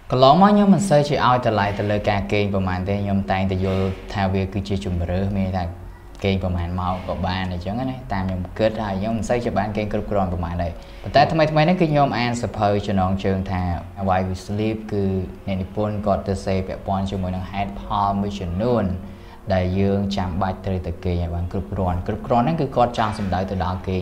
ក៏ឡងមកខ្ញុំមិនសូវជាឲ្យតម្លៃទៅលើការគេងប្រហែលទេខ្ញុំតែងតែយល់ថាវាគឺជាជំរឿមានថាគេងប្រហែលមកក៏បានអញ្ចឹងណាតាមខ្ញុំគិតហើយខ្ញុំមិនសូវជាបានគេងគ្រប់គ្រាន់ប្រហែលទេប៉ុន្តែថ្មីនេះគឺខ្ញុំអានសភៅចំណងជើងថា Why We Sleep គឺអ្នកនិពន្ធគាត់ទៅសេពាក់ព័ន្ធជាមួយនឹងហេតុផលមួយចំនួនដែលយើងចាំបាច់ត្រូវតែគេងឲ្យបានគ្រប់គ្រាន់ហ្នឹងគឺគាត់ចង់សម្ដៅទៅដល់គេង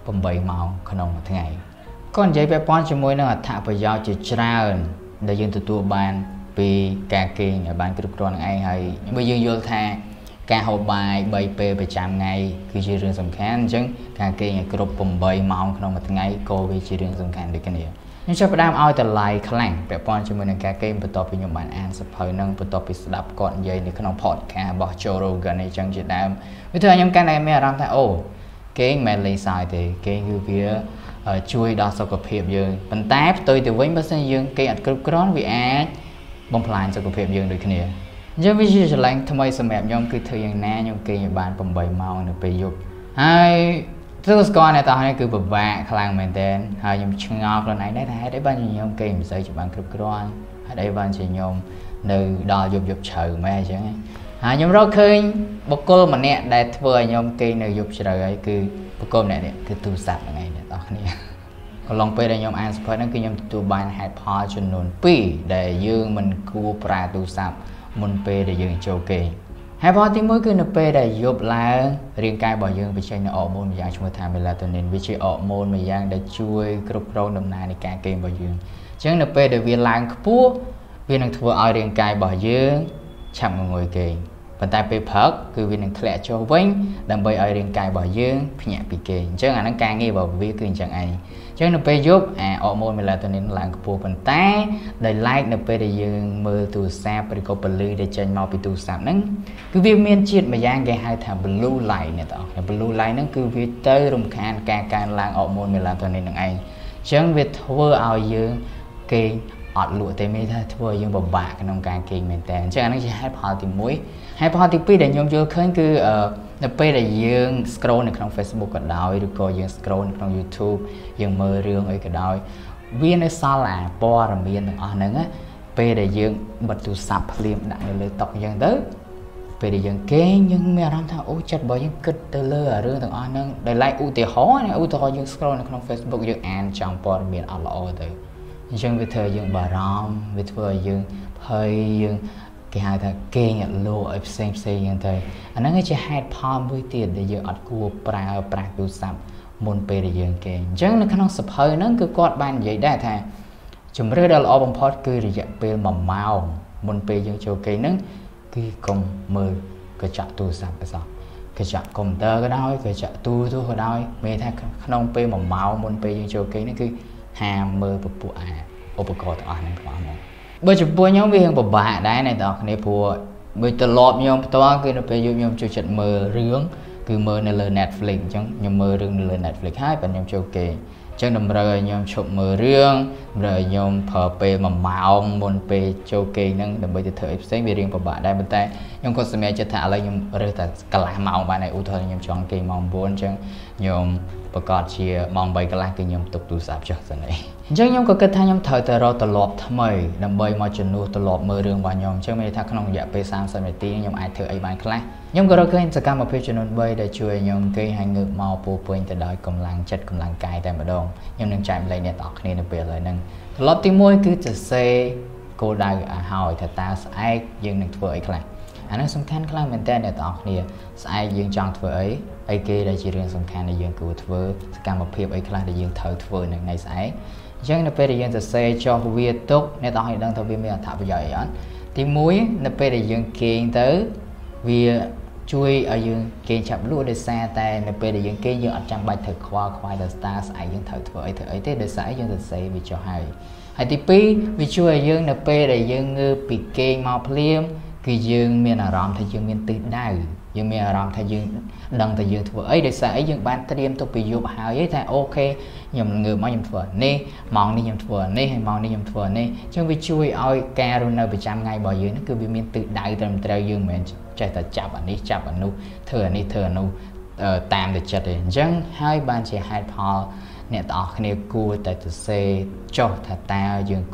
8ម៉ោងក្នុងមួយថ្ងៃគាត់និយាយពាក់ព័ន្ធជាមួយនឹងអត្ថប្រយោជន៍ជាច្រើនដែលយើងទទួលបានពីការគេងឲ្យបានគ្រប់គ្រាន់នឹងឯងហើយបើយើងយល់ថាការហូបបាយ3ពេលប្រចាំថ្ងៃគឺជារឿងសំខាន់អញ្ចឹងការគេងឲ្យគ្រប់8ម៉ោងក្នុងមួយថ្ងៃក៏វាជារឿងសំខាន់ដូចគ្នាខ្ញុំចាប់ផ្ដើមឲ្យតម្លៃខ្លាំងពាក់ព័ន្ធជាមួយនឹងការគេងបន្ទាប់ពីខ្ញុំបានអានសភៅនឹងបន្ទាប់ពីស្ដាប់គាត់និយាយនៅក្នុង podcast របស់ Joe Rogan អញ្ចឹងជាដើមវាធ្វើឲ្យខ្ញុំកាន់តែមានអារម្មណ៍ថាអូគេងមិនលេងសើចទេគេងគឺវាជួយដល់សុខភាពយើងប៉ុន្តែផ្ទុយទៅវិញបើសិនយើងគេងអត់គ្រប់គ្រាន់វាអាចបំផ្លាញសុខភាពយើងដូចគ្នាអញ្ចឹងវាជាឆ្លងថ្មីសម្រាប់ខ្ញុំគឺធ្វើយ៉ាងណាខ្ញុំគេងឲ្យបាន8ម៉ោងនៅពេលយប់ហើយទោះស្គាល់តែនេះគឺពិបាកខ្លាំងមែនទែនហើយខ្ញុំឆ្ងល់ខ្លួនឯងដែរថាហេតុអីបានខ្ញុំគេងមិនសូវជាបានគ្រប់គ្រាន់ហេតុអីបានជាខ្ញុំនៅដល់យប់ជ្រៅមែនអញ្ចឹងហើយខ្ញុំរកឃើញបុគ្គលម្នាក់ដែលធ្វើឲ្យខ្ញុំគេងនៅយប់ជ្រៅហើយគឺបុគ្គលម្នាក់នេះគឺទូរស័ព្ទហ្នឹងឯងអ្នកនរគ្នាកន្លងពេលដែលខ្ញុំអានសភៅហ្នឹងគឺខ្ញុំទទួលបានហេតុផលចំនួន2ដែលយើងមិនគួរប្រើទូរស័ព្ទមុនពេលដែលយើងចូលគេងហេតុផលទី1គឺនៅពេលដែលយប់ឡើងរាងកាយរបស់យើងបញ្ចេញនូវអរម៉ូនមួយយ៉ាងឈ្មោះថា melatonin វាជាអរម៉ូនមួយយ៉ាងដែលជួយគ្រប់គ្រងដំណើរនៃការគេងរបស់យើងអញ្ចឹងនៅពេលដែលវាឡើងខ្ពស់វានឹងធ្វើឲ្យរាងកាយរបស់យើងឆាប់ងងុយគេងប៉ុន្តែពេលព្រឹកគឺវានឹងធ្លាក់ចុះវិញដើម្បីឲ្យរាងកាយរបស់យើងភ្ញាក់ពីគេងអញ្ចឹងអាហ្នឹងការងាររបស់វាគឺអញ្ចឹងឯងអញ្ចឹងនៅពេលយប់អរម៉ូន melatonin ឡើងខ្ពស់ប៉ុន្តែដោយឡែកនៅពេលដែលយើងមើលទូរស័ព្ទឬក៏ពន្លឺដែលចេញមកពីទូរស័ព្ទហ្នឹងគឺវាមានជាតិមួយយ៉ាងគេហៅថា blue light អ្នកទាំងអស់គ្នា blue light ហ្នឹងគឺវាទៅរំខានការកើនឡើងអរម៉ូន melatonin ហ្នឹងឯងអញ្ចឹងវាធ្វើឲ្យយើងគេងអត់លក់ទេមានថាធ្វើឲ្យយើងពិបាកក្នុងការគេងមែនតើអញ្ចឹងអានេះជាហេតុផលទី1ហេតុផលទី2ដែលខ្ញុំយល់ឃើញគឺនៅពេលដែលយើង scroll នៅក្នុង Facebook ក៏ដោយឬក៏យើង scroll នៅក្នុង YouTube យើងមើលរឿងអីក៏ដោយវានៅសល់អាព័ត៌មានទាំងអស់ហ្នឹងពេលដែលយើងបិទទូរស័ព្ទភ្លាមដាក់នៅលើតុអញ្ចឹងទៅពេលដែលយើងគេងយើងមានអារម្មណ៍ថាអូចិត្តរបស់យើងគិតទៅលើរឿងទាំងអស់ហ្នឹងដោយឡែកឧទាហរណ៍យើង scroll នៅក្នុង Facebook យើងអានចំព័ត៌មានអត់ល្អទៅអញ្ចឹងវាធ្វើឲ្យយើងបារម្ភវាធ្វើឲ្យយើងភ័យយើងគេហៅថាគេងអត់លោឲ្យផ្សេងហ្នឹងទៅអាហ្នឹងជាហេតុផលមួយទៀតដែលយើងអត់គួរប្រើប្រាស់ទូរស័ព្ទមុនពេលដែលយើងគេងអញ្ចឹងនៅក្នុងសភៅហ្នឹងគឺគាត់បាននិយាយដែរថាជំរឿដ៏ល្អបំផុតគឺរយៈពេល1ម៉ោងមុនពេលយើងចូលគេងហ្នឹងគឺកុំមើលកញ្ចក់ទូរស័ព្ទអសោះកញ្ចក់កុំព្យូទ័រក៏ដោយកញ្ចក់ទូរទស្សន៍ក៏ដោយមានថាក្នុងពេល1ម៉ោងមុនពេលយើងចូលគេងហ្នឹងគឺហាមមើលពពួកឧបករណ៍ទាំងអស់ហ្នឹងទាំងអស់មកបើចំពោះខ្ញុំវាពិបាកដែរអ្នកនរគ្នាព្រោះបើត្រឡប់ខ្ញុំផ្ទាល់គឺនៅពេលខ្ញុំចូលចិត្តមើលរឿងគឺមើលនៅលើ Netflix អញ្ចឹងខ្ញុំមើលរឿងនៅលើ Netflix ហើយបើខ្ញុំចូលគេអញ្ចឹងតម្រូវឲ្យខ្ញុំឈប់មើលរឿងតម្រូវឲ្យខ្ញុំប្រើពេល1ម៉ោងមុនពេលចូលគេហ្នឹងដើម្បីទៅធ្វើអីផ្សេងវារៀងពិបាកដែរប៉ុន្តែខ្ញុំក៏សម្រេចចិត្តថាឥឡូវខ្ញុំរើសតែកន្លះម៉ោងបានហើយឧទាហរណ៍ខ្ញុំចង់គេម៉ោង9អញ្ចឹងខ្ញុំប្រកាសជាម៉ោង3កន្លះគឺខ្ញុំទុកទូរស័ព្ទចុះសិនអីអញ្ចឹងខ្ញុំក៏គិតថាខ្ញុំត្រូវតែរកទម្លាប់ថ្មីដើម្បីមកជំនួសទម្លាប់មើលរឿងរបស់ខ្ញុំអញ្ចឹងមានន័យថាក្នុងរយៈពេល30នាទីខ្ញុំអាចធ្វើអីបានខ្លះខ្ញុំក៏រកឃើញសកម្មភាពចំនួន3ដែលជួយឲ្យខ្ញុំគេងងើបមកពោពេញទៅដោយកម្លាំងចិត្តកម្លាំងកាយតែម្ដងខ្ញុំនឹងចែកម្លែកអ្នកទាំងអស់គ្នានៅពេលឥឡូវហ្នឹងទម្លាប់ទី1គឺសរសេរគោលដៅឲ្យហើយថាតើស្អែកយើងនឹងធ្វើអីខ្លះអានេះសំខាន់ខ្លាំងមែនតើអ្នកទាំងអស់គ្នាស្អែកយើងចង់ធ្វើអីគេដែលជារឿងសំខាន់ដែលយើងគួរធ្វើសកម្មភាពអីខ្លះដែលយើងត្រូវធ្វើនៅថ្ងៃស្អែកអញ្ចឹងនៅពេលដែលយើងសរសេរចុះវាទុកអ្នកទាំងអស់គ្នាដឹងថាវាមានអត្ថប្រយោជន៍អីអត់ទី1នៅពេលដែលយើងគេងទៅវាជួយឲ្យយើងគេងឆាប់លក់ដោយសារតែនៅពេលដែលយើងគេងយើងអត់ចាំបាច់ត្រូវខ្វល់ខ្វាយដល់ស្តាស្អែកយើងត្រូវធ្វើអីទេដោយសារយើងសរសេរវាចុះហើយទី2វាជួយឲ្យយើងនៅពេលដែលយើងងើបពីគេងមកភ្លាមគឺយើងមានអារម្មណ៍ថាយើងមានទិសដៅយើងមានអារម្មណ៍ថាយើងដឹងថាយើងធ្វើអីដោយសារអីយើងបានត្រៀមទុកពីយប់ហើយថាអូខេខ្ញុំងើបមកខ្ញុំធ្វើនេះម៉ោងនេះខ្ញុំធ្វើនេះហើយម៉ោងនេះខ្ញុំធ្វើនេះអញ្ចឹងវាជួយឲ្យការរស់នៅប្រចាំថ្ងៃរបស់យើងគឺវាមានទិសដៅត្រឹមត្រូវយើងមិនមែនចេះតែចាប់អានេះចាប់អានោះធ្វើអានេះធ្វើអានោះតាមតែចិត្តទេអញ្ចឹងហើយបានជាហេតុផលអ្នកទាំងអស់គ្នាគួរតែសរសេរចុះថាតើយើងគួរ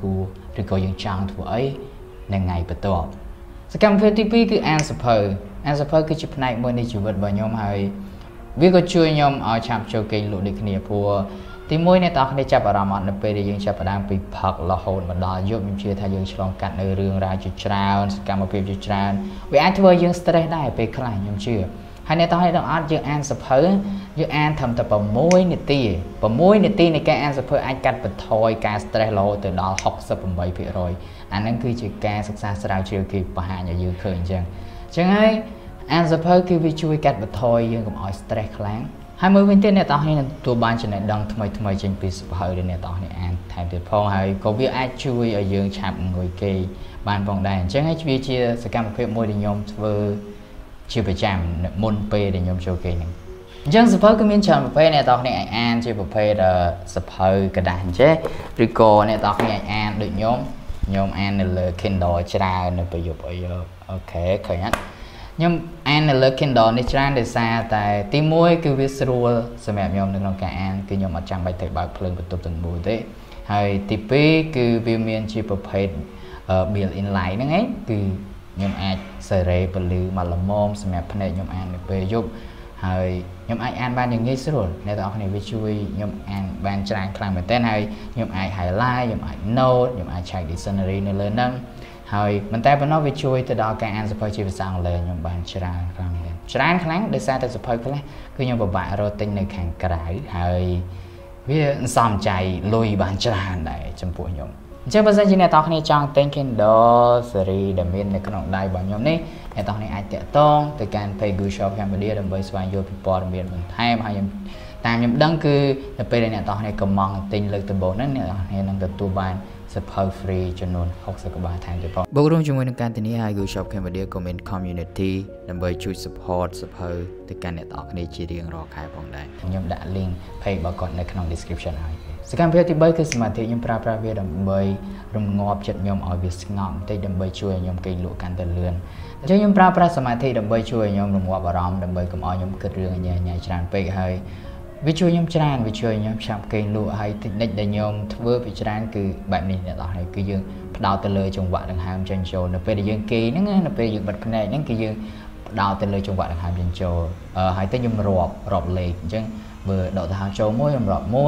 ឬក៏យើងចង់ធ្វើអីនៅថ្ងៃបន្ទាប់សកម្មភាពទី2គឺអានសភៅគឺជាផ្នែកមួយនៃជីវិតរបស់ខ្ញុំហើយវាក៏ជួយខ្ញុំឲ្យឆាប់ចូលគេងលក់ដូចគ្នាព្រោះទី1អ្នកទាំងគ្នាចាប់អារម្មណ៍អត់នៅពេលដែលយើងចាប់ផ្ដើមពីផឹករហូតមកដល់យប់ខ្ញុំជឿថាយើងឆ្លងកាត់នៅរឿងរ៉ាវជាច្រើនសកម្មភាពជាច្រើនវាអាចធ្វើឲ្យយើង stress ដែរពេលខ្លះខ្ញុំជឿហើយអ្នកទាំងគ្នាទាំងអត់យើងអានសភៅយើងអានត្រឹមតែ6នាទីនៃការអានសភៅអាចកាត់បន្ថយការ stress រហូតទៅដល់ 68% អាហ្នឹងគឺជាការសិក្សាស្រាវជ្រាវគេបង្ហាញឲ្យយើងឃើញអញ្ចឹងហើយអានសភៅគឺវាជួយកាត់បន្ថយយើងកុំឲ្យ stress ខ្លាំងហើយមួយវិញទៀតអ្នកទាំងគ្នានឹងទទួលបានចំណេះដឹងថ្មីចេញពីសភៅដែលអ្នកទាំងគ្នាអានថែមទៀតផងហើយក៏វាអាចជួយឲ្យយើងឆាប់ងុយគេបានផងដែរអញ្ចឹងហើយវាជាសកម្មភាពមួយដែលខ្ញុំធ្វើជាប្រចាំមុនពេលដែលខ្ញុំចូលគេហ្នឹងអញ្ចឹងសភៅគឺមានច្រើនប្រភេទអ្នកទាំងគ្នាអាចអានជាប្រភេទសភៅกระดาษអញ្ចឹងឬក៏អ្នកទាំងគ្នាអាចអានដូចខ្ញុំអាននៅលើ Kindle ច្រើននៅពេលយប់អីអូខេឃើញអត់ខ្ញុំអាននៅលើ Kindle នេះច្រើនដោយសារតែទី1គឺវាស្រួលសម្រាប់ខ្ញុំនៅក្នុងការអានគឺខ្ញុំអត់ចាំបាច់ទៅបើកភ្លើងបន្ទប់ទាំងមូលទេហើយទី2គឺវាមានជាប្រភេទ built in light ហ្នឹងឯងគឺខ្ញុំអាចសេរីពលឺមកល្មមសម្រាប់ភ្នែកខ្ញុំអាននៅពេលយប់ហើយខ្ញុំអាចអានបានយ៉ាងងាយស្រួលអ្នកទាំងអស់គ្នាវាជួយខ្ញុំអានបានច្រើនខ្លាំងមែនទែនហើយខ្ញុំអាច highlight ខ្ញុំអាច note ខ្ញុំអាចឆែក dictionary នៅលើហ្នឹងហើយមិនតែប៉ុណ្ណោះវាជួយទៅដល់ការអានសភៅជាភាសាអង់គ្លេសខ្ញុំបានច្រើនខ្លាំងដោយសារតែសភៅខ្លះគឺខ្ញុំពិបាករកទិញនៅខាងក្រៅហើយវាសំចៃលុយបានច្រើនដែរចំពោះខ្ញុំអញ្ចឹងបើសិនជាអ្នកទាំងគ្នាចង់ទិញ Kindle series ដែលមាននៅក្នុងដៃរបស់ខ្ញុំនេះអ្នកទាំងគ្នាអាចតាក់ទងទៅកាន់ page Google Shop Cambodia ដើម្បីស្វែងយល់ពីព័ត៌មានបន្ថែមហើយខ្ញុំដឹងគឺនៅពេលដែលអ្នកទាំងគ្នាកំងទិញលើកដំបូងហ្នឹងអ្នកទាំងគ្នានឹងទទួលបានសភៅ free ចំនួន60ក្បាលថែមទៀតផងបូករួមជាមួយនឹងការធានាឲ្យ Google Shop Cambodia ក៏មាន community ដើម្បីជួយ support សភៅទៅកាន់អ្នកទាំងគ្នាជារៀងរាល់ខែផងដែរខ្ញុំដាក់ link page របស់គាត់នៅក្នុង description ហើយសកម្មភាពទី3គឺសមាធិខ្ញុំប្រើប្រាស់វាដើម្បីរងាប់ចិត្តខ្ញុំឲ្យវាស្ងប់បន្តិចដើម្បីជួយឲ្យខ្ញុំគេងលក់កាន់តែលឿនអញ្ចឹងខ្ញុំប្រើប្រាស់សមាធិដើម្បីជួយឲ្យខ្ញុំរងាប់អារម្មណ៍ដើម្បីកុំឲ្យខ្ញុំគិតរឿងញ៉ៃច្រើនពេកហើយវាជួយខ្ញុំច្រើនវាជួយខ្ញុំឆាប់គេងលក់ហើយតិចនិចដែលខ្ញុំធ្វើពីច្រើនគឺបែបនេះអ្នកនរហើយគឺយើងផ្ដោតទៅលើចង្វាក់ដង្ហើមចេញចូលនៅពេលដែលយើងគេហ្នឹងនៅពេលយើងបិទភ្នែកហ្នឹងគឺយើងផ្ដោតទៅលើចង្វាក់ដង្ហើមចេញចូលហើយទៅខ្ញុំរាប់លេខអញ្ចឹងបើដកដង្ហើមចូលមួយខ្ញុំរាប់1 2 3 4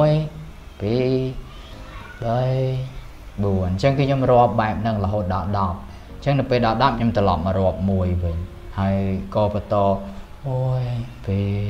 អញ្ចឹងគឺខ្ញុំរាប់បែបហ្នឹងរហូតដល់10អញ្ចឹងនៅពេលដល់10ខ្ញុំត្រឡប់មករាប់1វិញហើយក៏បន្ត1 2 3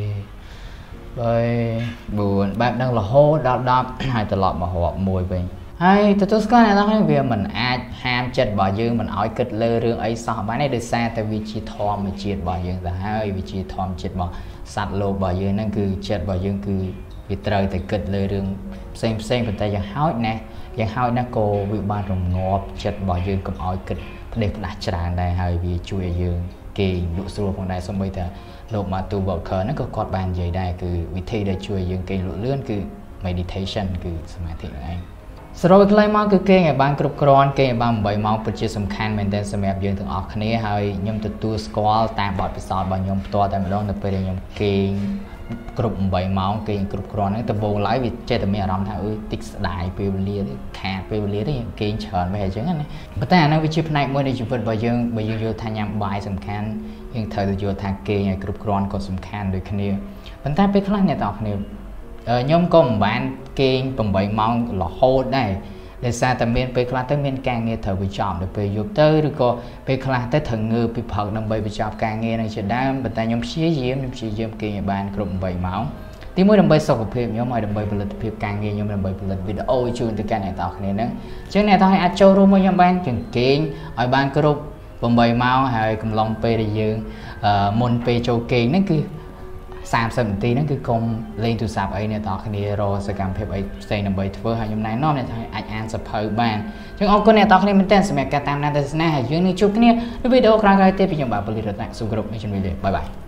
4បែបហ្នឹងរហូតដល់10ហើយត្រឡប់មករាប់1វិញហើយទទួលស្គាល់អ្នកទាំងនេះវាមិនអាចហាមចិត្តរបស់យើងមិនឲ្យគិតលើរឿងអីសោះបានទេដោយសារតែវាជាធម្មជាតិរបស់យើងទៅហើយវាជាធម្មជាតិរបស់សត្វលោករបស់យើងហ្នឹងគឺចិត្តរបស់យើងគឺវាត្រូវតែគិតលើរឿងផ្សេងប៉ុន្តែយ៉ាងហោចណាស់ក៏វាបានរងាប់ចិត្តរបស់យើងកុំឲ្យគិតផ្ដេសផ្ដាស់ច្រើនដែរហើយវាជួយឲ្យយើងគេលក់ស្រួលផងដែរសូម្បីតែលោក Matthew Walker ហ្នឹងក៏គាត់បាននិយាយដែរគឺវិធីដែលជួយយើងគេងលក់លឿនគឺ meditation គឺសមាធិហ្នឹងឯងសរុបខ្លីមកគឺគេងឲ្យបានគ្រប់គ្រាន់គេងឲ្យបាន8ម៉ោងពិតជាសំខាន់មែនទែនសម្រាប់យើងទាំងអស់គ្នាហើយខ្ញុំទទួលស្គាល់តាមបទពិសោធន៍របស់ខ្ញុំផ្ទាល់តែម្ដងនៅពេលដែលខ្ញុំគេងគ្រប់8ម៉ោងគេងគ្រប់គ្រាន់ហ្នឹងដំបូងឡើយវាចេះតែមានអារម្មណ៍ថាតិចស្ដាយពេលវេលាខាតពេលវេលាទេគេងច្រើនមែនអញ្ចឹងណាប៉ុន្តែអាហ្នឹងវាជាផ្នែកមួយនៃជីវិតរបស់យើងបើយើងយល់ថាញ៉ាំបាយសំខាន់យើងត្រូវទៅយល់ថាគេងឲ្យគ្រប់គ្រាន់ក៏សំខាន់ដូចគ្នាប៉ុន្តែពេលខ្លះអ្នកទាំងអស់គ្នាខ្ញុំក៏មិនបានគេង8ម៉ោងរហូតដែរដោយសារតែមានពេលខ្លះទៅមានការងារត្រូវបញ្ចប់នៅពេលយប់ទៅឬក៏ពេលខ្លះទៅត្រូវងើបពីព្រឹកដើម្បីបញ្ចប់ការងារនឹងជាដើមប៉ុន្តែខ្ញុំព្យាយាមគេងឲ្យបានគ្រប់8ម៉ោងទីមួយដើម្បីសុខភាពខ្ញុំហើយដើម្បីផលិតភាពការងារខ្ញុំដើម្បីផលិតវីដេអូជូនទៅកាន់អ្នកទាំងអស់គ្នាហ្នឹងអញ្ចឹងអ្នកទាំងអស់គ្នាអាចចូលរួមមកខ្ញុំបានជាងគេងឲ្យបានគ្រប់8ម៉ោងហើយកំឡុងពេលដែលយើងមុនពេលចូលគេងហ្នឹងគឺ30នាទីហ្នឹងគឺកុំលេងទូរស័ព្ទអីអ្នកទាំងអស់គ្នារកសកម្មភាពអីផ្សេងដើម្បីធ្វើហើយខ្ញុំណែនាំអ្នកទាំងអាចអានសភៅបានអញ្ចឹងអរគុណអ្នកទាំងអស់គ្នាមែនទែនសម្រាប់ការតាមដានទស្សនាហើយយើងនឹងជួបគ្នានៅវីដេអូក្រោយៗទៀតពីខ្ញុំបាទពលិរតនៈសុខគ្រប់ជំរាបលាបាយបាយ